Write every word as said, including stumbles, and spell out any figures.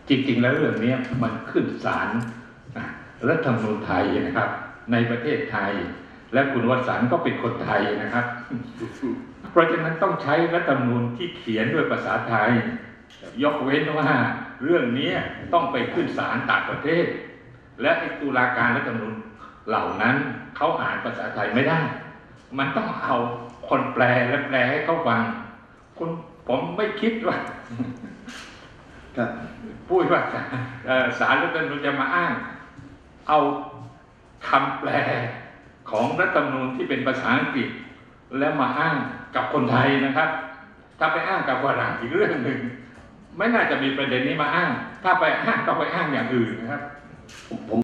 จริงๆแล้วเรื่องนี้มันขึ้นศาลรัฐธรรมนูญไทยนะครับในประเทศไทยและคุณวสันต์ก็เป็นคนไทยนะครับ เพราะฉะนั้นต้องใช้รัฐธรรมนูญที่เขียนด้วยภาษาไทยยกเว้นว่าเรื่องนี้ต้องไปขึ้นศาลต่างประเทศและไอ้ตุลาการรัฐธรรมนูญเหล่านั้นเขาอ่านภาษาไทยไม่ได้มันต้องเอาคนแปลและแปลให้เขาฟังคุณผมไม่คิดว่าพูดว่าศาลรัฐธรรมนูญจะมาอ้างเอาคำแปลของรัฐธรรมนูญที่เป็นภาษาอังกฤษแล้วมาอ้างกับคนไทยนะครับถ้าไปอ้างกับฝรั่งอีกเรื่องหนึ่งไม่น่าจะมีประเด็นนี้มาอ้างถ้าไปอ้างต้องไปอ้างอย่างอื่นนะครับผม